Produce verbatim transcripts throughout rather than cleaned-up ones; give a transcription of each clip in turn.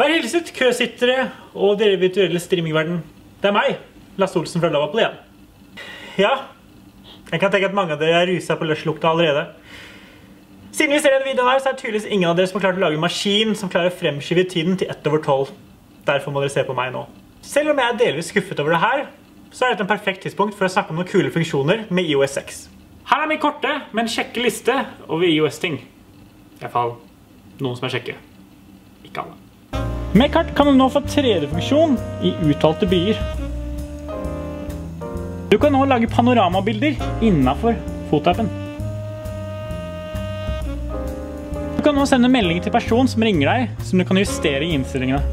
Vær hilset, køsittere og dere virtuelle streamingverden. Det er meg, Lasse Olsen fra Lavapool igjen. Ja, jeg kan tenke at mange av dere er ruset på løslukta allerede. Siden vi ser denne videoen her, så er det tydeligvis ingen av dere som har klart å lage en maskin som klarer å fremskyve tiden til ett over tolv. Derfor må dere se på meg nå. Selv om jeg er delvis skuffet over det her, så er dette en perfekt tidspunkt for å snakke om noen kule funksjoner med i O S seks. Her er min korte, men kjekke liste over i O S-ting. I hvert fall noen som er kjekke. Ikke alle. Med kart kan du nå få tre D-funksjon i utvalgte byer. Du kan nå lage panoramabilder innenfor fotoappen. Du kan nå sende melding til person som ringer deg, som du kan justere i innstillingene.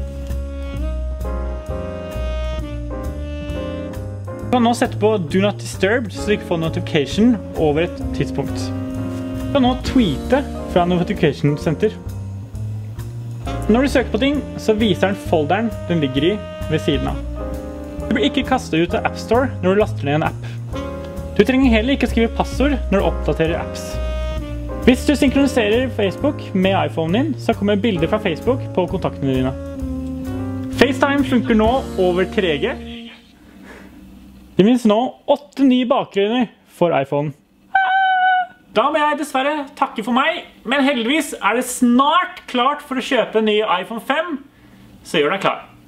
Du kan nå sette på Do Not Disturb, så du ikke får notification over et tidspunkt. Du kan nå tweete fra Notification Center. Når du søker på ting, så viser den folderen den ligger i ved siden av. Du blir ikke kastet ut av App Store når du laster ned en app. Du trenger heller ikke skrive passord når du oppdaterer apps. Hvis du synkroniserer Facebook med iPhonen din, så kommer bilder fra Facebook på kontaktene dine. FaceTime funker nå over tre G. Det finnes nå åtte nye bakgrunner for iPhone. Da må jeg dessverre takke for meg, men heldigvis er det snart klart for å kjøpe en ny iPhone fem, så gjør deg klar.